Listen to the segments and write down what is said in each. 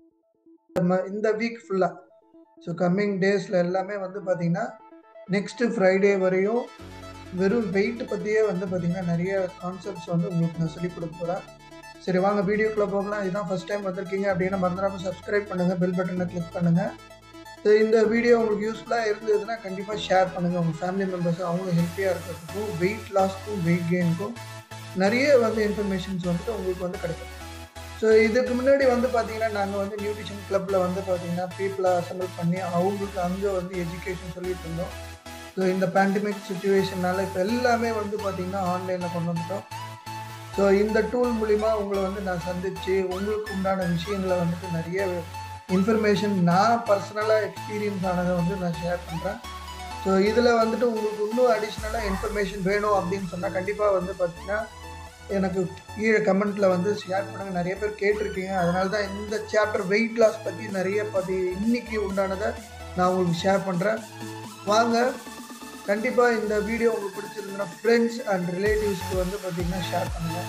இந்த வீக் ஃபுல்லாக so coming டேஸில் எல்லாமே வந்து பார்த்திங்கன்னா நெக்ஸ்ட்டு ஃப்ரைடே வரையும் வெறும் வெயிட் பற்றியே வந்து பார்த்திங்கன்னா நிறைய கான்செப்ட்ஸ் வந்து உங்களுக்கு நான் சொல்லிக் கொடுக்க போகிறேன். சரி வாங்க வீடியோக்குள்ளே போகலாம். இதுதான் ஃபஸ்ட் டைம் வந்திருக்கீங்க அப்படின்னா மறந்துடாமல் சப்ஸ்கிரைப் பண்ணுங்கள், பெல் பட்டனை கிளிக் பண்ணுங்கள். ஸோ இந்த வீடியோ உங்களுக்கு யூஸ்ஃபுல்லாக இருந்ததுன்னா கண்டிப்பாக ஷேர் பண்ணுங்கள் உங்கள் ஃபேமிலி மெம்பர்ஸ், அவங்களும் ஹெல்த்தியாக இருக்கிறதுக்கும் வெயிட் லாஸ்க்கும் வெயிட் கெயினுக்கும் நிறைய வந்து இன்ஃபர்மேஷன்ஸ் வந்துட்டு உங்களுக்கு வந்து கிடைக்கும். ஸோ இதுக்கு முன்னாடி வந்து பார்த்திங்கன்னா நாங்கள் வந்து நியூட்ரிஷன் கிளப்பில் வந்து பார்த்திங்கன்னா பீப்புளை அசம்பிள் பண்ணி அவங்களுக்கு அங்கே வந்து எஜுகேஷன் சொல்லிட்டு இருந்தோம். ஸோ இந்த பேண்டமிக் சுச்சுவேஷனால் இப்போ எல்லாமே வந்து பார்த்திங்கன்னா ஆன்லைனில் கொண்டு வந்துட்டோம். ஸோ இந்த டூல் மூலிமா உங்களை வந்து நான் சந்தித்து உங்களுக்கு உண்டான விஷயங்களை வந்துட்டு நிறைய இன்ஃபர்மேஷன் நான் பர்சனலாக எக்ஸ்பீரியன்ஸ் ஆனதை வந்து நான் ஷேர் பண்ணுறேன். ஸோ இதில் வந்துட்டு உங்களுக்கு இன்னும் அடிஷ்னலாக இன்ஃபர்மேஷன் வேணும் அப்படின்னு சொன்னால் கண்டிப்பாக வந்து பார்த்திங்கன்னா எனக்கு கீழே கமெண்ட்டில் வந்து ஷேர் பண்ணுங்கள். நிறைய பேர் கேட்டிருக்கீங்க, அதனால தான் இந்த சாப்டர் வெயிட் லாஸ் பற்றி நிறைய இன்றைக்கி உண்டானதை நான் உங்களுக்கு ஷேர் பண்ணுறேன். வாங்க, கண்டிப்பாக இந்த வீடியோ உங்களுக்கு பிடிச்சிருந்ததுன்னா ஃப்ரெண்ட்ஸ் அண்ட் ரிலேட்டிவ்ஸ்க்கு வந்து பார்த்திங்கன்னா ஷேர் பண்ணுங்கள்.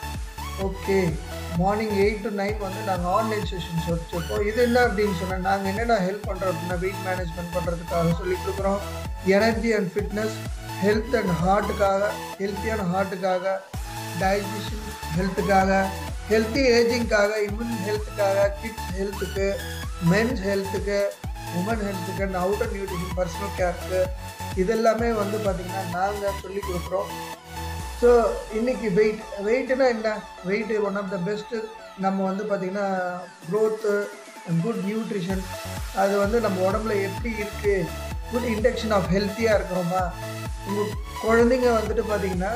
ஓகே, மார்னிங் 8 to 9 வந்து நாங்கள் ஆன்லைன் செஷன்ஸ் வச்சுருக்கோம். இது என்ன அப்படின்னு சொன்னால் நாங்கள் என்னென்ன ஹெல்ப் பண்ணுறோம் அப்படின்னா வெயிட் மேனேஜ்மெண்ட் பண்ணுறதுக்காக சொல்லிக் கொடுக்குறோம். Energy and fitness, health and ஹார்ட்டுக்காக, ஹெல்த்தியான ஹார்ட்டுக்காக, டைஜஷன் ஹெல்த்துக்காக, ஹெல்த்தி ஏஜிங்காக, இம்யூன் ஹெல்த்துக்காக, கிட்ஸ் ஹெல்த்துக்கு, மென்ஸ் ஹெல்த்துக்கு, உமன் ஹெல்த்துக்கு அண்ட் அவுட்டர் நியூட்ரிஷன், பர்சனல் கேருக்கு, இதெல்லாமே வந்து பார்த்திங்கன்னா நாங்கள் சொல்லிக் கொடுக்குறோம். ஸோ இன்றைக்கி வெயிட்னா என்ன? Weight one of the best. நம்ம வந்து பார்த்திங்கன்னா க்ரோத்து, குட் நியூட்ரிஷன், அது வந்து நம்ம உடம்புல எப்படி இருக்குது, குட் இன்டெக்ஷன் ஆஃப் ஹெல்த்தியாக இருக்கிறோமா. உங்கள் குழந்தைங்க வந்துட்டு பார்த்திங்கன்னா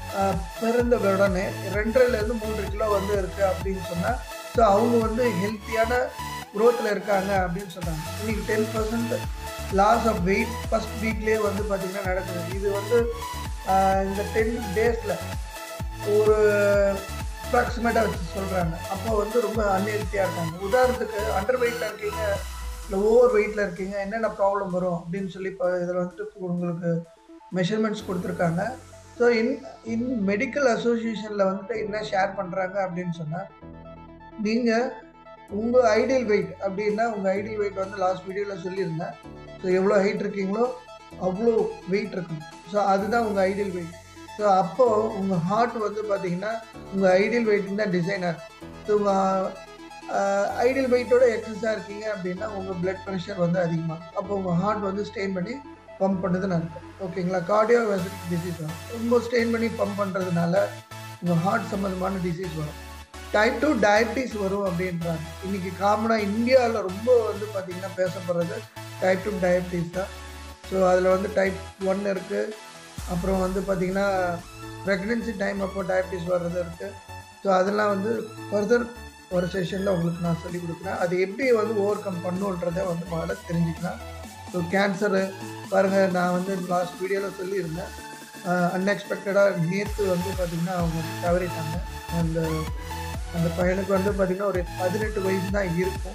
பிறந்த உடனே 2.5 to 3 கிலோ வந்து இருக்குது அப்படின்னு சொன்னால் ஸோ அவங்க வந்து ஹெல்த்தியான க்ரோத்தில் இருக்காங்க அப்படின்னு சொன்னாங்க. இன்றைக்கி 10% லாஸ் ஆஃப் வெயிட் ஃபஸ்ட் வீக்லேயே வந்து பார்த்திங்கன்னா நடக்குது. இது வந்து இந்த 10 days ஒரு அப்ராக்சிமேட்டாக வச்சு சொல்கிறாங்க. அப்போ வந்து ரொம்ப அன்ஹெல்த்தியாக இருக்காங்க. உதாரணத்துக்கு அண்டர் வெயிட்டில் இருக்கீங்க, இல்லை ஓவர் வெயிட்டில் இருக்கீங்க, என்னென்ன ப்ராப்ளம் வரும் அப்படின்னு சொல்லி இப்போ இதில் வந்துட்டு உங்களுக்கு மெஷர்மெண்ட்ஸ் கொடுத்துருக்காங்க. ஸோ இன் மெடிக்கல் அசோசியேஷனில் வந்துட்டு என்ன ஷேர் பண்ணுறாங்க அப்படின்னு சொன்னால், நீங்கள் உங்கள் ஐடியல் வெயிட் அப்படின்னா உங்கள் ஐடியல் வெயிட் வந்து லாஸ்ட் வீடியோவில் சொல்லியிருந்தேன். ஸோ எவ்வளோ ஹைட் இருக்கீங்களோ அவ்வளோ வெயிட் இருக்கணும். ஸோ அதுதான் உங்கள் ஐடியல் வெயிட். ஸோ அப்போது உங்கள் ஹார்ட் வந்து பார்த்திங்கன்னா உங்கள் ஐடியல் வெயிட்டுன்னு தான் டிசைனாக இருக்கும். ஸோ உங்கள் ஐடியல் வெயிட்டோட எக்ஸஸாக இருக்கீங்க அப்படின்னா உங்கள் பிளட் ப்ரெஷர் வந்து அதிகமாகும். அப்போ உங்கள் ஹார்ட் வந்து ஸ்ட்ரெயின் பண்ணி பம்ப் பண்ணுறதுன்னு அர்த்தம். ஓகேங்களா? கார்டியோவாஸ்குலர் டிசீஸ் வரும். ரொம்ப ஸ்ட்ரெயின் பண்ணி பம்ப் பண்ணுறதுனால உங்கள் ஹார்ட் சம்மந்தமான டிசீஸ் வரும். டைப் 2 டயபிட்டிஸ் வரும் அப்படின்றாங்க. இன்றைக்கி காமனாக இந்தியாவில் ரொம்ப வந்து பார்த்திங்கன்னா பேசப்படுறது டைப் 2 டயபிட்டிஸ் தான். ஸோ அதில் வந்து டைப் 1 இருக்குது. அப்புறம் வந்து பார்த்திங்கன்னா ப்ரெக்னென்சி டைம் அப்போ டயபிட்டிஸ் வர்றது இருக்குது. ஸோ அதெல்லாம் வந்து ஃபர்தர் ஒரு செஷனில் உங்களுக்கு நான் சொல்லிக் கொடுக்குறேன். அது எப்படி வந்து ஓவர் கம் பண்ணுன்றதை வந்து முதல்ல தெரிஞ்சுக்கலாம். ஸோ கேன்சரு பாருங்கள், நான் வந்து லாஸ்ட் வீடியோவில் சொல்லியிருந்தேன். அன்எக்ஸ்பெக்டடாக நேற்று வந்து பார்த்திங்கன்னா அவங்க தவறிட்டாங்க. அந்த பையனுக்கு வந்து பார்த்திங்கன்னா ஒரு 18 வயசு தான் இருக்கும்.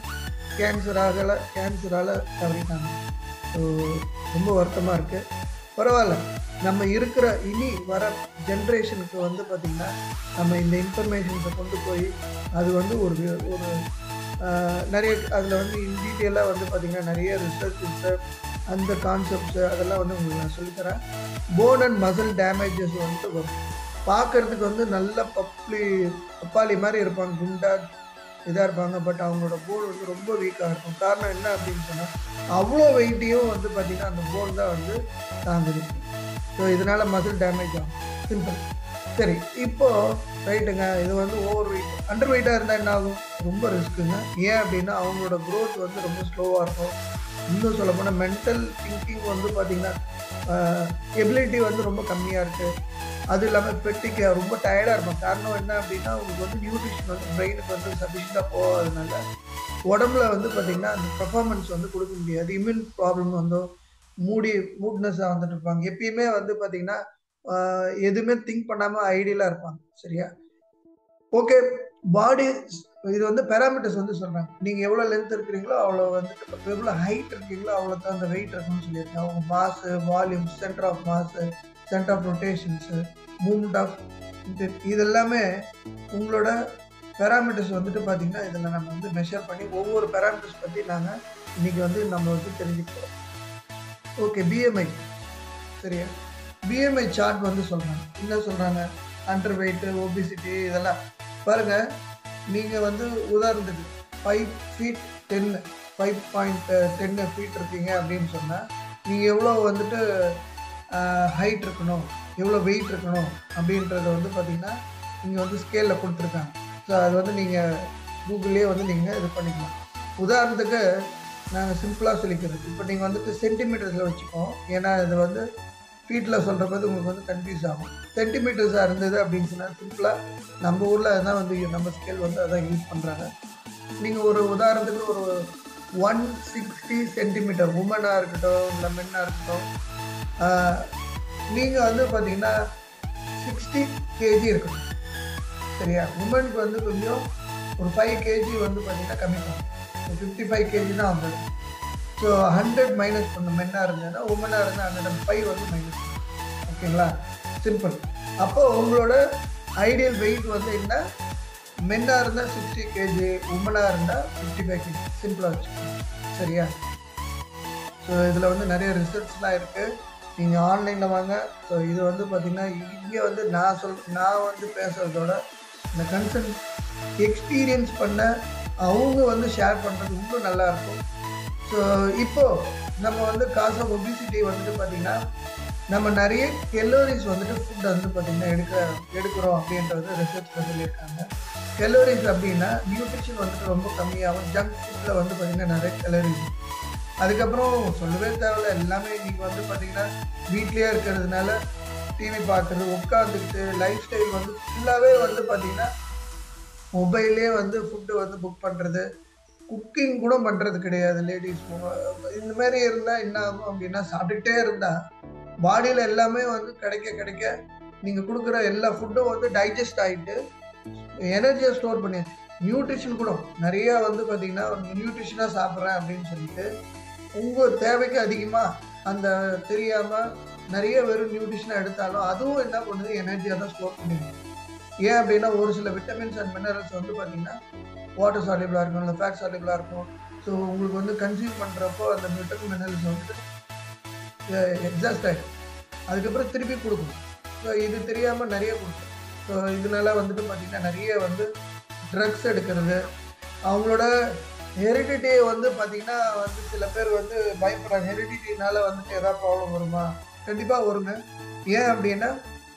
கேன்சரால் தவறிட்டாங்க. ஸோ ரொம்ப வருத்தமாக இருக்குது. பரவாயில்ல, நம்ம இருக்கிற இனி வர ஜென்ரேஷனுக்கு வந்து பார்த்திங்கன்னா நம்ம இந்த இன்ஃபர்மேஷன்ஸை கொண்டு போய் அது வந்து ஒரு நிறைய அதில் வந்து இன் டீட்டெயிலாக வந்து பார்த்திங்கன்னா நிறைய ரிசர்ச்சஸு அந்த கான்செப்ட்ஸு அதெல்லாம் வந்து உங்களுக்கு நான் சொல்லித்தரேன். போன் அண்ட் மசில் டேமேஜஸ் வந்துட்டு வரும். பார்க்குறதுக்கு வந்து நல்ல பப்பாளி மாதிரி இருப்பாங்க, குண்டாக இதாக இருப்பாங்க. பட் அவங்களோட போன் வந்து ரொம்ப வீக்காக இருக்கும். காரணம் என்ன அப்படின்னு சொன்னால் அவ்வளோ வெயிட்டையும் வந்து பார்த்திங்கன்னா அந்த போன் தான் வந்து தாங்குது. ஸோ இதனால் மசில் டேமேஜ் ஆகும். சிம்பிள். சரி, இப்போது ரைட்டுங்க, இது வந்து ஓவர் வெயிட் அண்டர் வெயிட்டாக இருந்தால் என்ன ஆகும்? ரொம்ப ரிஸ்க்குங்க. ஏன் அப்படின்னா அவங்களோட க்ரோத் வந்து ரொம்ப ஸ்லோவாக இருக்கும். இன்னும் சொல்லப்போனால் மென்டல் திங்கிங் வந்து பார்த்திங்கன்னா எபிலிட்டி வந்து ரொம்ப கம்மியாக இருக்குது. அது இல்லாமல் பெட்டிக்கு ரொம்ப டயர்டாக இருக்கும். காரணம் என்ன அப்படின்னா அவங்களுக்கு வந்து நியூட்ரிஷன் வந்து பிரெயினுக்கு வந்து சஃபிஷியண்ட்டாக போகாதனால உடம்புல வந்து பார்த்திங்கன்னா அந்த பர்ஃபார்மன்ஸ் வந்து கொடுக்க முடியாது. இம்யூன் ப்ராப்ளம் வந்து மூட்னஸாக வந்துட்டு இருப்பாங்க. எப்பயுமே வந்து பார்த்திங்கன்னா எதுவுமே திங்க் பண்ணாமல் ஐடியலாக இருப்பாங்க. சரியா? ஓகே, பாடி இது வந்து பேராமீட்டர்ஸ் வந்து சொல்கிறாங்க. நீங்கள் எவ்வளோ லென்த் இருக்கிறீங்களோ அவ்வளோ வந்துட்டு, எவ்வளோ ஹைட் இருக்கீங்களோ அவ்வளோ தான் அந்த வெயிட் இருக்குன்னு சொல்லியிருக்காங்க. அவங்க mass, volume, centre of mass, centre of rotations, movement of இதெல்லாமே உங்களோட பேராமீட்டர்ஸ் வந்துட்டு பார்த்தீங்கன்னா, இதில நம்ம வந்து மெஷர் பண்ணி ஒவ்வொரு பேராமீட்டர்ஸ் பத்தி நாங்க இன்னைக்கு வந்து நம்ம வந்து தெரிஞ்சுக்கிறோம். ஓகே, பிஎம்ஐ சரியா? பிஎம்ஐ சார்ட் வந்து சொல்றாங்க. என்ன சொல்றாங்க? அண்டர் வெயிட், ஒபிசிட்டி இதெல்லாம் பாருங்க. நீங்க வந்து உதாரணத்துக்கு 5 ஃபீட் 10 5.10 ஃபீட் இருக்கீங்க அப்படின்னு சொன்னா, நீங்க எவ்வளோ வந்துட்டு ஹைட் இருக்கணும், எவ்வளோ வெயிட் இருக்கணும் அப்படின்றத வந்து பார்த்தீங்கன்னா, இங்க வந்து ஸ்கேல்ல குடுத்துருக்காங்க. ஸோ அது வந்து நீங்க கூகுள்லயே வந்து நீங்க இது பண்ணிக்கலாம். உதாரணத்துக்கு நாங்க சிம்பிளா சொல்லிக்கிறது. இப்போ நீங்க வந்துட்டு சென்டிமீட்டர்ஸ்ல வச்சுப்போம். ஏன்னா இது வந்து ஃபீட்ல சொல்றபோது உங்களுக்கு வந்து கன்ஃப்யூஸ் ஆகும். சென்டிமீட்டர்ஸா இருந்தது அப்படின்னு சொன்னா சிம்பிளா நம்ம ஊர்ல அதான் வந்து நம்ம ஸ்கேல் வந்து அதான் யூஸ் பண்றாங்க. நீங்க ஒரு உதாரணத்துக்கு ஒரு 160 சென்டிமீட்டர் வுமனா இருக்கட்டும், இல்ல மென்னா இருக்கட்டும், ஆ நீங்க வந்து பார்த்தீங்கன்னா 60 கேஜி இருக்கணும். சரியா? வுமனுக்கு வந்து கொஞ்சம் ஒரு 5 கேஜி வந்து பார்த்தீங்கன்னா கம்மி பண்ணணும். 55 கேஜி தான் வந்துடும். ஸோ 100 மைனஸ் பண்ணணும். மென்னா இருந்ததுன்னா, வுமனா இருந்தால் 105 வந்து மைனஸ் பண்ணணும். ஓகேங்களா? சிம்பிள். அப்போ உங்களோட ஐடியல் வெயிட் வந்து என்ன? மென்னா இருந்தால் 60 கேஜி, வுமனா இருந்தால் 55 கேஜி. சிம்பிளாக வச்சுக்கோங்க. சரியா? ஸோ இதில் வந்து நிறைய ரிசல்ட்ஸ்லாம் இருக்குது. நீங்கள் ஆன்லைனில் வாங்க. ஸோ இது வந்து பார்த்தீங்கன்னா, இங்கே வந்து நான் வந்து பேசுகிறதோட இந்த கன்சல்ட் எக்ஸ்பீரியன்ஸ் பண்ண அவங்க வந்து ஷேர் பண்ணுறது இன்னும் நல்லாயிருக்கும். ஸோ இப்போது நம்ம வந்து காஸ் ஆஃப் ஒபிசிட்டி வந்துட்டு பார்த்திங்கன்னா, நம்ம நிறைய கெலோரிஸ் வந்துட்டு ஃபுட் வந்து பார்த்திங்கன்னா எடுக்கிறோம் அப்படின்றது ரிசர்ச்சில் சொல்லியிருக்காங்க. கெலோரிஸ் அப்படின்னா நியூட்ரிஷன் வந்துட்டு ரொம்ப கம்மியாகும். ஜங்க் ஃபுட்டில் வந்து பார்த்திங்கன்னா நிறைய கெலோரிஸ். அதுக்கப்புறம் சொல்லவே தேவையில்ல, எல்லாமே இன்றைக்கி வந்து பார்த்திங்கன்னா வீட்லேயே இருக்கிறதுனால டிவி பார்க்குறது, உட்காந்துக்கிட்டு லைஃப் ஸ்டைல் வந்து ஃபுல்லாகவே வந்து பார்த்திங்கன்னா மொபைல்லே வந்து ஃபுட்டு வந்து புக் பண்ணுறது, குக்கிங் கூட பண்ணுறது கிடையாது லேடிஸ். இந்த மாதிரி இருந்தால் என்ன ஆகும் அப்படின்னா, சாப்பிட்டுக்கிட்டே இருந்தால் பாடியில் எல்லாமே வந்து கிடைக்க நீங்கள் கொடுக்குற எல்லா ஃபுட்டும் வந்து டைஜஸ்ட் ஆகிட்டு எனர்ஜியை ஸ்டோர் பண்ணி நியூட்ரிஷன் கூட நிறையா வந்து பார்த்தீங்கன்னா நியூட்ரிஷனாக சாப்பிட்றேன் அப்படின்னு சொல்லிட்டு உங்கள் தேவைக்கு அதிகமாக அந்த தெரியாமல் நிறைய வெறும் நியூட்ரிஷனாக எடுத்தாலும் அதுவும் என்ன பண்ணுது, எனர்ஜியாக தான் ஸ்டோர் பண்ணிடுது. ஏன் அப்படின்னா ஒரு சில விட்டமின்ஸ் அண்ட் மினரல்ஸ் வந்து பார்த்தீங்கன்னா வாட்டர் சால்யூபிளாக இருக்கும், இல்லை ஃபேட் சால்யூபிளாக இருக்கும். ஸோ உங்களுக்கு வந்து கன்சியூம் பண்ணுறப்போ அந்த விட்டமின் மினரல்ஸ் வந்துட்டு எக்ஸாஸ்ட் ஆகிடும். அதுக்கப்புறம் திருப்பி கொடுக்கணும். ஸோ இது தெரியாமல் நிறைய கொடுக்கும். ஸோ இதனால வந்துட்டு பார்த்திங்கன்னா நிறைய வந்து ட்ரக்ஸ் எடுக்கிறது, அவங்களோட ஹெரிடிட்டியை வந்து பார்த்திங்கன்னா வந்து சில பேர் வந்து பயப்படுறாங்க. ஹெரிடிட்டினால வந்துட்டு எதாவது ப்ராப்ளம் வருமா? கண்டிப்பாக வருங்க. ஏன் அப்படின்னா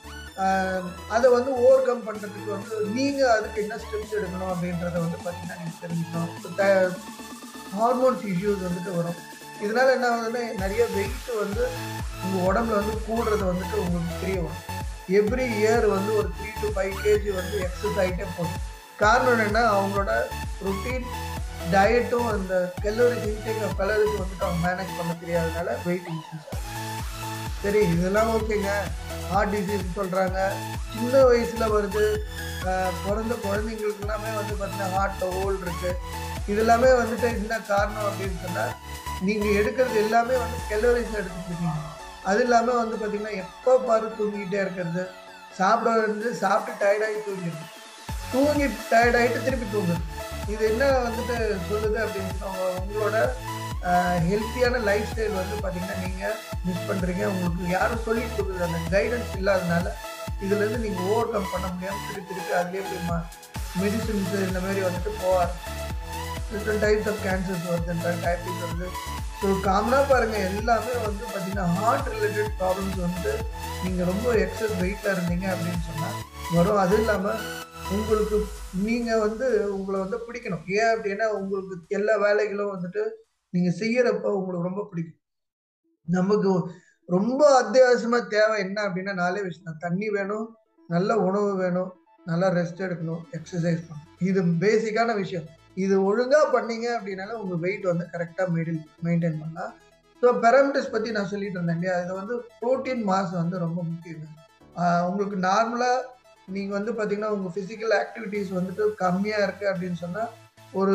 அதை வந்து ஓவர் கம் பண்ணுறதுக்கு வந்து நீங்கள் அதுக்கு என்ன ஸ்டெப்ஸ் எடுக்கணும் அப்படின்றத வந்து பார்த்திங்கன்னா நீங்கள் தெரிஞ்சுக்கணும். ஹார்மோன்ஸ் இஷ்யூஸ் வந்துட்டு வரும். இதனால் என்ன ஆகுதுன்னா நிறைய வெயிட் வந்து உங்கள் உடம்புல வந்து கூடுறது வந்துட்டு உங்களுக்கு தெரிய வரும். எவ்ரி இயர் வந்து ஒரு 3 to 5 கேஜி வந்து எக்ஸஸ் ஆகிட்டே போகும். காரணம் என்னென்னா அவங்களோட ரொட்டீன் டயட்டும் அந்த கலோரிஸ் இன்டேக் ஆஃப் கலோரிஸ் வந்துட்டு அவங்க மேனேஜ் பண்ண தெரியாதனால வெயிட் இன்க்ரீஸ் ஆகும். சரி, இதெல்லாம் ஓகேங்க. ஹார்ட் டிசீஸ் சொல்கிறாங்க, சின்ன வயசில் வருது. பிறந்த குழந்தைங்களுக்கு எல்லாமே வந்து பார்த்தீங்கன்னா ஹார்ட்டில் ஹோல் இருக்குது. இது எல்லாமே வந்துட்டு என்ன காரணம் அப்படின்னு சொன்னால், நீங்கள் எடுக்கிறது எல்லாமே வந்து கலோரிஸ் எடுத்துட்டு இருக்கீங்க. அது இல்லாமல் வந்து பார்த்திங்கன்னா எப்போ பாரு தூங்கிக்கிட்டே இருக்கிறது, சாப்பிட்டு டயர்டாகி தூங்கி டயர்டாகிட்டு திருப்பி தூங்குது. இது என்ன வந்துட்டு சொல்லுது அப்படின்னு சொன்னால், உங்களோட ஹெல்த்தியான லைஃப் ஸ்டைல் வந்து பார்த்திங்கன்னா நீங்கள் மிஸ் பண்ணுறீங்க. உங்களுக்கு யாரும் சொல்லி கொடுக்குறது அந்த கைடன்ஸ் இல்லாதனால இதுலேருந்து நீங்கள் ஓவர் கம் பண்ண முடியாமல் திருப்பி அதுலேயே போய் மெடிசின்ஸு இந்த மாதிரி வந்துட்டு போவார். டிஃப்ரெண்ட் டைப்ஸ் ஆஃப் கேன்சர்ஸ் வருது, டயபிட்டிஸ் வருது. ஸோ காமனாக பாருங்கள், எல்லாமே வந்து பார்த்திங்கன்னா ஹார்ட் ரிலேட்டட் ப்ராப்ளம்ஸ் வந்து நீங்கள் ரொம்ப எக்ஸஸ் வெயிட்டில் இருந்தீங்க அப்படின்னு சொன்னால் வரும். அதுவும் இல்லாமல் உங்களுக்கு நீங்கள் வந்து உங்களை வந்து பிடிக்கணும். ஏன் அப்படின்னா உங்களுக்கு எல்லா வேலைகளும் வந்துட்டு நீங்கள் செய்கிறப்ப உங்களுக்கு ரொம்ப பிடிக்கும். நமக்கு ரொம்ப அத்தியாவசியமாக தேவை என்ன அப்படின்னா 4 விஷயம் தான். தண்ணி வேணும், நல்ல உணவு வேணும், நல்லா ரெஸ்ட் எடுக்கணும், எக்ஸசைஸ் பண்ணணும். இது பேசிக்கான விஷயம். இது ஒழுங்காக பண்ணீங்க அப்படின்னால உங்கள் வெயிட் வந்து கரெக்டாக மெயின்டைன் பண்ணலாம். ஸோ பெராமீட்டர்ஸ் பற்றி நான் சொல்லிட்டு இருந்தேன் இல்லையா, இது வந்து ப்ரோட்டீன் மாஸ் வந்து ரொம்ப முக்கியங்க. உங்களுக்கு நார்மலாக நீங்கள் வந்து பார்த்தீங்கன்னா உங்கள் ஃபிசிக்கல் ஆக்டிவிட்டீஸ் வந்துட்டு கம்மியாக இருக்குது அப்படின்னு சொன்னால் ஒரு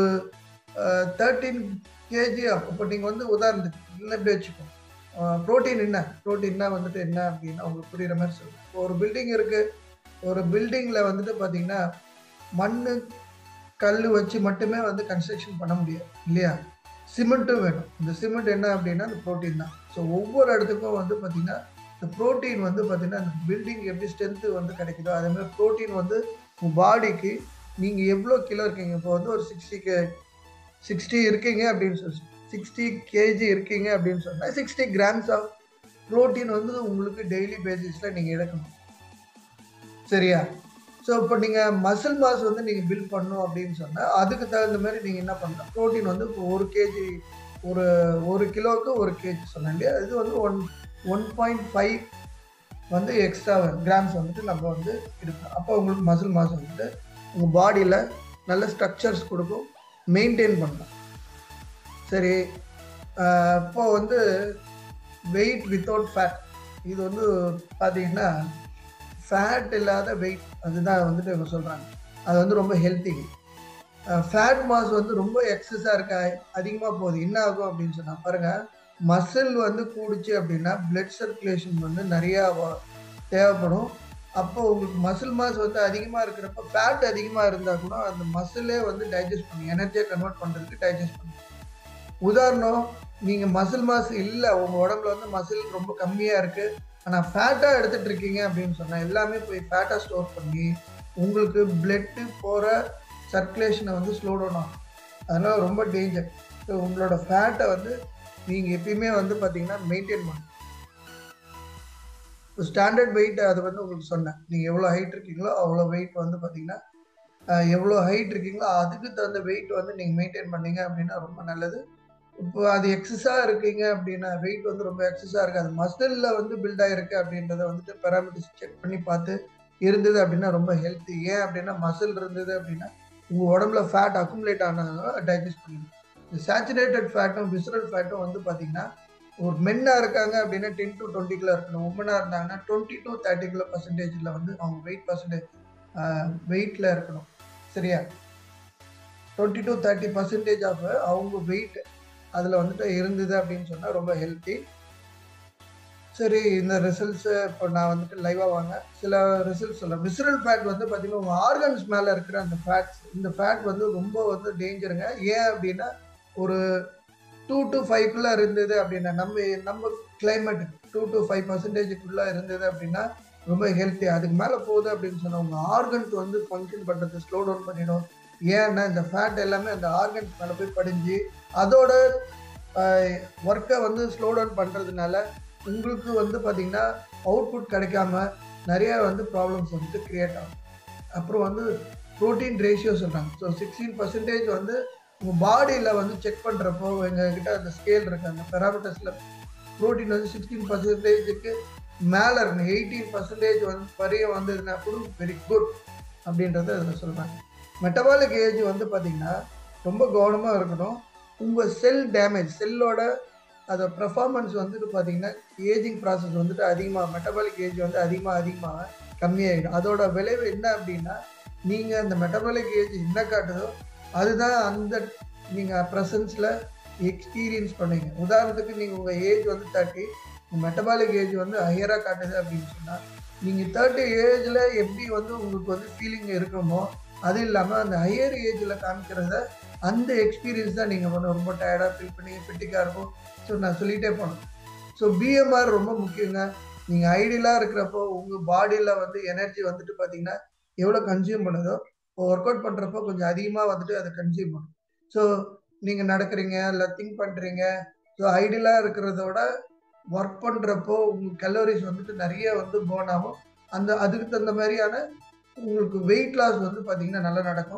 13 கேஜி அப்போ நீங்கள் வந்து உதாரணத்துக்கு இல்லை இப்படி வச்சுக்கோங்க. ப்ரோட்டீன்னா வந்துட்டு என்ன அப்படின்னா உங்களுக்கு புரிகிற மாதிரி சொல்லுங்கள். இப்போ ஒரு பில்டிங் இருக்குது. ஒரு பில்டிங்கில் வந்துட்டு பார்த்தீங்கன்னா மண் கல் வச்சு மட்டுமே வந்து கன்ஸ்ட்ரக்ஷன் பண்ண முடியாது இல்லையா? சிமெண்ட்டும் வேணும். இந்த சிமெண்ட் என்ன அப்படின்னா அந்த புரோட்டீன் தான். ஸோ ஒவ்வொரு இடத்துக்கும் வந்து பார்த்தீங்கன்னா, இந்த புரோட்டீன் வந்து பார்த்தீங்கன்னா, அந்த பில்டிங் எப்படி ஸ்ட்ரென்த் வந்து கிடைக்குதோ, அதேமாதிரி புரோட்டீன் வந்து உங்க பாடிக்கு நீங்க எவ்வளோ கிலோ இருக்கீங்க? இப்போ வந்து ஒரு 60 இருக்கீங்க அப்படின்னு 60 கேஜி இருக்கீங்க அப்படின்னு சொன்னா 60 கிராம்ஸ் ஆஃப் புரோட்டீன் வந்து உங்களுக்கு டெய்லி பேசிஸ்ல நீங்க எடுக்கணும். சரியா? ஸோ இப்போ நீங்க மசில் மாஸ் வந்து நீங்க பில்ட் பண்ணணும் அப்படின்னு சொன்னா, அதுக்கு தகுந்த மாரி நீங்க என்ன பண்ணணும், புரோட்டீன் வந்து இப்போ 1 கேஜி ஒரு 1 கிலோவுக்கு 1 கேஜி சொன்னேன் இல்லையா? இது வந்து 1.5 வந்து எக்ஸ்ட்ரா கிராம்ஸ் வந்துட்டு நம்ம வந்து எடுக்கணும். அப்போ உங்களுக்கு மசில் மாஸ் வந்துட்டு உங்க பாடியில நல்ல ஸ்ட்ரக்சர்ஸ் கொடுக்கும், மெயின்டெயின் பண்ணலாம். சரி, இப்போ வந்து வெயிட் வித்தவுட் ஃபேட், இது வந்து பார்த்தீங்கன்னா ஃபேட் இல்லாத வெயிட், அதுதான் வந்துட்டு இவங்க சொல்கிறாங்க. அது வந்து ரொம்ப ஹெல்த்திங்க. ஃபேட் மாஸ் வந்து ரொம்ப எக்ஸஸாக இருக்க அதிகமாக போகுது, என்ன ஆகும் அப்படின்னு சொன்னால் பாருங்கள், மசில் வந்து கூடிச்சு அப்படின்னா பிளட் சர்க்குலேஷன் வந்து நிறையா தேவைப்படும். அப்போ உங்களுக்கு மசில் மாஸ் வந்து அதிகமாக இருக்கிறப்ப ஃபேட் அதிகமாக இருந்தால் கூட அந்த மசிலே வந்து டைஜஸ்ட் பண்ணும், எனர்ஜியை கன்வெர்ட் பண்ணுறதுக்கு டைஜஸ்ட் பண்ணும். உதாரணம், நீங்கள் மசில் மாஸ் இல்லை, உங்கள் உடம்புல வந்து மசில் ரொம்ப கம்மியாக இருக்குது, ஆனால் ஃபேட்டாக எடுத்துகிட்டு இருக்கீங்க அப்படின்னு சொன்னால் எல்லாமே போய் ஃபேட்டாக ஸ்டோர் பண்ணி உங்களுக்கு பிளட்டு போகிற சர்க்குலேஷனை வந்து ஸ்லோ டவுன் ஆகும். அதனால் ரொம்ப டேஞ்சர். ஸோ உங்களோட ஃபேட்டை வந்து நீங்கள் எப்பயுமே வந்து பார்த்தீங்கன்னா மெயின்டைன் பண்ணணும். இப்போ ஸ்டாண்டர்ட் வெயிட் அது வந்து உங்களுக்கு சொன்னேன், நீங்கள் எவ்வளோ ஹைட் இருக்கீங்களோ அவ்வளோ வெயிட் வந்து பார்த்தீங்கன்னா எவ்வளோ ஹைட் இருக்கீங்களோ அதுக்கு தகுந்த வெயிட் வந்து நீங்கள் மெயின்டைன் பண்ணீங்க அப்படின்னா ரொம்ப நல்லது. இப்போ அது எக்ஸஸாக இருக்கீங்க அப்படின்னா, வெயிட் வந்து ரொம்ப எக்ஸஸாக இருக்காது, மசிலில் வந்து பில்ட் ஆகிருக்கு அப்படின்றத வந்துட்டு பேராமீட்டர்ஸ் செக் பண்ணி பார்த்து இருந்தது அப்படின்னா ரொம்ப ஹெல்த்தி. ஏன் அப்படின்னா மசில் இருந்தது அப்படின்னா உங்கள் உடம்புல ஃபேட் அக்குமுலேட் ஆனதுனால டைஜஸ்ட் பண்ணிடும். இந்த சேச்சுரேட்டட் ஃபேட்டும் விசரல் ஃபேட்டும் வந்து பார்த்தீங்கன்னா, ஒரு மென்னாக இருக்காங்க அப்படின்னா 10 to 20 கிலோ இருக்கணும். உமனாக இருந்தாங்கன்னா 20 to 30 கிலோ பர்சன்டேஜில் வந்து அவங்க வெயிட்டில் இருக்கணும். சரியா? 20 to 30% ஆஃப் அவங்க வெயிட் அதில் வந்துட்டு இருந்தது அப்படின்னு சொன்னால் ரொம்ப ஹெல்த்தி. சரி, இந்த ரிசல்ட்ஸு இப்போ நான் வந்துட்டு லைவாக வாங்க சில ரிசல்ட்ஸ் சொல்கிறேன். விசரல் ஃபேட் வந்து பார்த்தீங்கன்னா உங்கள் ஆர்கன்ஸ் மேலே இருக்கிற அந்த ஃபேட்ஸ், இந்த ஃபேட் வந்து ரொம்ப வந்து டேஞ்சருங்க. ஏன் அப்படின்னா ஒரு 2 to 5 இருந்தது அப்படின்னா நம்ம கிளைமேட்டுக்கு 2 to 5% இருந்தது அப்படின்னா ரொம்ப ஹெல்த்தி. அதுக்கு மேலே போகுது அப்படின்னு சொன்னால் உங்கள் ஆர்கன்ஸ் வந்து ஃபங்க்ஷன் பண்ணுறது ஸ்லோ டவுன் பண்ணிடும். ஏன்னா இந்த ஃபேட் எல்லாமே அந்த ஆர்கன்ஸ் மேலே போய் படிஞ்சு அதோட ஒர்க்கை வந்து ஸ்லோ டவுன் பண்ணுறதுனால உங்களுக்கு வந்து பார்த்திங்கன்னா அவுட்புட் கிடைக்காம நிறைய வந்து ப்ராப்ளம்ஸ் வந்துட்டு க்ரியேட் ஆகும். அப்புறம் வந்து ப்ரோட்டீன் ரேஷியோ சொல்கிறாங்க. ஸோ 16% வந்து உங்கள் பாடியில் வந்து செக் பண்ணுறப்போ எங்ககிட்ட அந்த ஸ்கேல் இருக்குது, அந்த பெராமீட்டர்ஸில் ப்ரோட்டீன் வந்து 16%க்கு மேலே இருக்கணும். 18% வந்து வரையும் வந்ததுன்னா கூட வெரி குட் அப்படின்றத அதில் சொல்கிறாங்க. மெட்டபாலிக் ஏஜ் வந்து பார்த்திங்கன்னா ரொம்ப கவனமாக இருக்கணும். உங்கள் செல் டேமேஜ், செல்லோட அதை பெர்ஃபார்மன்ஸ் வந்துட்டு பார்த்தீங்கன்னா ஏஜிங் ப்ராசஸ் வந்துட்டு அதிகமாக, மெட்டபாலிக் ஏஜ் வந்து அதிகமாக கம்மியாகிடும். அதோட விளைவு என்ன அப்படின்னா நீங்கள் அந்த மெட்டபாலிக் ஏஜ் என்ன காட்டுதோ அதுதான் அந்த நீங்கள் ப்ரெசன்ஸில் எக்ஸ்பீரியன்ஸ் பண்ணுவீங்க. உதாரணத்துக்கு நீங்கள் உங்கள் ஏஜ் வந்து 30, உங்கள் மெட்டபாலிக் ஏஜ் வந்து ஹையராக காட்டுது அப்படின்னு சொன்னால் நீங்கள் 30 ஏஜில் எப்படி வந்து உங்களுக்கு வந்து ஃபீலிங் இருக்கணுமோ அது இல்லாமல் அந்த ஹையர் ஏஜில் காமிக்கிறத அந்த எக்ஸ்பீரியன்ஸ் தான் நீங்கள் வந்து ரொம்ப டயர்டாக ஃபீல் பண்ணி ஃபிட்டிக்காக இருக்கும். ஸோ நான் சொல்லிகிட்டே போனேன். ஸோ பிஎம்ஆர் ரொம்ப முக்கியங்க. நீங்கள் ஐடியலாக இருக்கிறப்போ உங்கள் பாடியில் வந்து எனர்ஜி வந்துட்டு பார்த்தீங்கன்னா எவ்வளோ கன்சியூம் பண்ணுதோ இப்போ ஒர்க் அவுட் பண்ணுறப்போ கொஞ்சம் அதிகமாக வந்துட்டு அதை கன்சியூம் பண்ணும். ஸோ நீங்கள் நடக்கிறீங்க இல்லை திங்க் பண்ணுறீங்க, ஸோ ஐடியலாக இருக்கிறதோட ஒர்க் பண்ணுறப்போ உங்கள் கலோரிஸ் வந்துட்டு நிறைய வந்து பர்ன் ஆகும். அதுக்கு தகுந்த மாதிரியான உங்களுக்கு வெயிட் லாஸ் வந்து பார்த்தீங்கன்னா நல்லா நடக்கும்.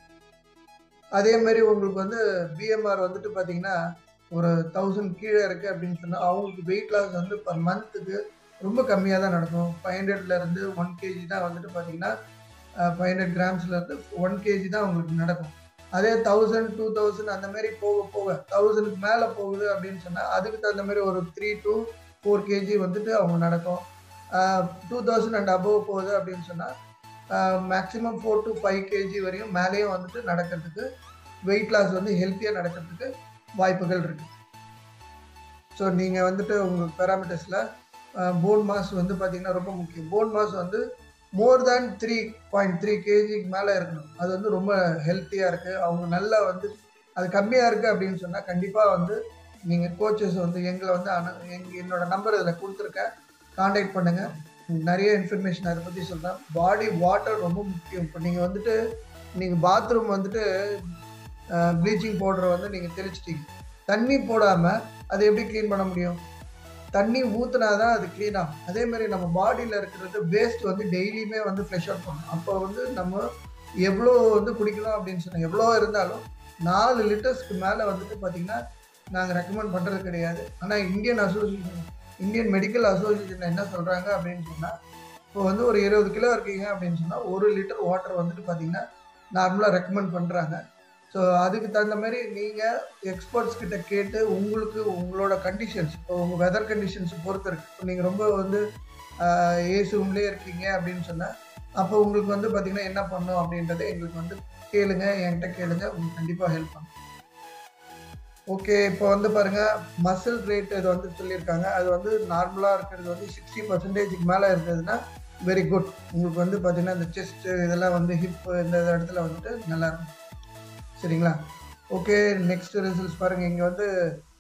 அதே மாதிரி உங்களுக்கு வந்து பிஎம்ஆர் வந்துட்டு பார்த்தீங்கன்னா ஒரு 1000 கீழே இருக்குது அப்படின்னு சொன்னால் அவங்களுக்கு வெயிட் லாஸ் வந்து பர் மந்த்துக்கு ரொம்ப கம்மியாக தான் நடக்கும். 500லேருந்து 1 kg தான் வந்துட்டு பார்த்தீங்கன்னா 500 கிராம்ஸ்லேருந்து 1 kg தான் உங்களுக்கு நடக்கும். அதே 1000 2000 அந்த மாதிரி போக 1000க்கு மேலே போகுது அப்படின்னு சொன்னால் அதுக்கு தகுந்த மாதிரி ஒரு 3 to 4 kg வந்துட்டு அவங்க நடக்கும். 2000 அண்ட் அபோவ் போகுது அப்படின்னு சொன்னால் மேக்ஸிமம் 4 to 5 kg வரையும் மேலேயும் வந்துட்டு நடக்கிறதுக்கு வெயிட் லாஸ் வந்து ஹெல்த்தியாக நடக்கிறதுக்கு வாய்ப்புகள் இருக்குது. ஸோ நீங்கள் வந்துட்டு உங்கள் பேராமீட்டர்ஸில் போன் மாஸ் வந்து பார்த்திங்கன்னா ரொம்ப முக்கியம். போன் மாஸ் வந்து மோர் தேன் 3.3 கேஜிக்கு மேலே இருக்கணும். அது வந்து ரொம்ப ஹெல்த்தியாக இருக்குது. அவங்க நல்லா வந்து அது கம்மியாக இருக்குது அப்படின்னு சொன்னால் கண்டிப்பாக வந்து நீங்கள் கோச்சஸ் வந்து எங்களை வந்து என்னோட நம்பர் இதில் கொடுத்துருக்கேன். காண்டாக்ட் பண்ணுங்கள். நிறைய இன்ஃபர்மேஷன் அதை பற்றி சொல்கிறேன். பாடி வாட்டர் ரொம்ப முக்கியம். இப்போ நீங்கள் வந்துட்டு நீங்கள் பாத்ரூம் வந்துட்டு ப்ளீச்சிங் பவுடரை வந்து நீங்கள் தெளிச்சிட்டீங்க. தண்ணி போடாமல் அதை எப்படி க்ளீன் பண்ண முடியும்? தண்ணி ஊற்றினா தான் அது க்ளீன் ஆகும். அதேமாதிரி நம்ம பாடியில் இருக்கிறது வேஸ்ட் வந்து டெய்லியுமே வந்து ஃப்ரெஷ் அவுட் பண்ணணும். அப்போ வந்து நம்ம எவ்வளோ வந்து குடிக்கணும் அப்படின்னு சொன்னால் எவ்வளோ இருந்தாலும் 4 லிட்டர்ஸ்க்கு மேலே வந்துட்டு பார்த்திங்கன்னா நாங்கள் ரெக்கமெண்ட் பண்ணுறது கிடையாது. ஆனால் இந்தியன் மெடிக்கல் அசோசியேஷன் என்ன சொல்கிறாங்க அப்படின்னு சொன்னால், இப்போ வந்து ஒரு 20 கிலோ இருக்கீங்க அப்படின்னு சொன்னால் 1 லிட்டர் வாட்டர் வந்துட்டு பார்த்திங்கன்னா நார்மலாக ரெக்கமெண்ட் பண்ணுறாங்க. ஸோ அதுக்கு தகுந்த மாதிரி நீங்கள் எக்ஸ்பர்ட்ஸ் கிட்ட கேட்டு உங்களுக்கு உங்களோட கண்டிஷன்ஸ், இப்போ உங்கள் வெதர் கண்டிஷன்ஸ் பொறுத்து இருக்குது. இப்போ நீங்கள் ரொம்ப வந்து ஏசி ரூம்லேயே இருக்கீங்க அப்படின்னு சொன்னால் அப்போ உங்களுக்கு வந்து பார்த்திங்கன்னா என்ன பண்ணணும் அப்படின்றத எங்களுக்கு வந்து கேளுங்க, என்கிட்ட கேளுங்க, உங்களுக்கு கண்டிப்பாக ஹெல்ப் பண்ணும். ஓகே, இப்போ வந்து பாருங்கள் மசில் ரேட் இது வந்து சொல்லியிருக்காங்க. அது வந்து நார்மலாக இருக்கிறது வந்து 60% மேலே இருந்ததுன்னா வெரி குட். உங்களுக்கு வந்து பார்த்திங்கன்னா இந்த செஸ்ட்டு இதெல்லாம் வந்து ஹிப்பு இந்த இடத்துல வந்துட்டு நல்லாயிருக்கும். சரிங்களா? ஓகே, நெக்ஸ்ட் ரிசல்ட்ஸ் பாருங்கள். இங்கே வந்து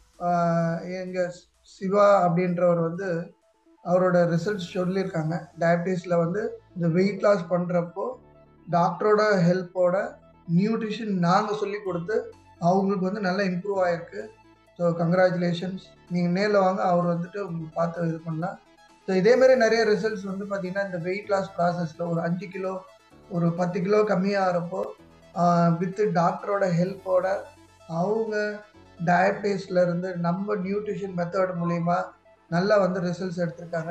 எங்கள் சிவா அப்படின்றவர் வந்து அவரோட ரிசல்ட்ஸ் சொல்லியிருக்காங்க. டயபிட்டிஸில் வந்து இந்த வெயிட் லாஸ் பண்ணுறப்போ டாக்டரோட ஹெல்ப்போட நியூட்ரிஷன் நாங்கள் சொல்லி கொடுத்து அவங்களுக்கு வந்து நல்லா இம்ப்ரூவ் ஆகிருக்கு. So congratulations. நீங்கள் நேரில் வாங்க, அவர் வந்துட்டு உங்களுக்கு பார்த்து இது பண்ணலாம். ஸோ இதேமாரி நிறைய ரிசல்ட்ஸ் வந்து பார்த்திங்கன்னா இந்த வெயிட் லாஸ் ப்ராசஸில் ஒரு 5 கிலோ ஒரு 10 கிலோ கம்மியாகிறப்போ வித்து டாக்டரோட ஹெல்ப்போட அவங்க டயபிட்டிஸில் இருந்து நம்ம நியூட்ரிஷன் மெத்தட் மூலிமா நல்லா வந்து ரிசல்ட்ஸ் எடுத்திருக்காங்க.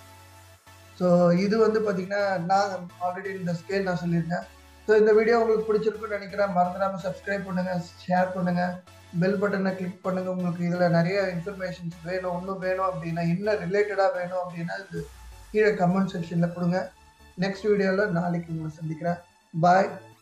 ஸோ இது வந்து பார்த்திங்கன்னா நான் ஆல்ரெடி இந்த ஸ்கேல் நான் சொல்லியிருக்கேன். ஸோ இந்த வீடியோ உங்களுக்கு பிடிச்சிருக்குன்னு நினைக்கிறேன். மறந்துடாமல் சப்ஸ்கிரைப் பண்ணுங்கள், ஷேர் பண்ணுங்கள், பெல் பட்டனை கிளிக் பண்ணுங்கள். உங்களுக்கு இதில் நிறைய இன்ஃபர்மேஷன்ஸ் வேணும், இன்னும் வேணும் அப்படின்னா இன்னும் ரிலேட்டடாக வேணும் அப்படின்னா இது கீழே கமெண்ட் செக்ஷனில் கொடுங்க. நெக்ஸ்ட் வீடியோவில் நாளைக்கு உங்களை சந்திக்கிறேன். பாய்.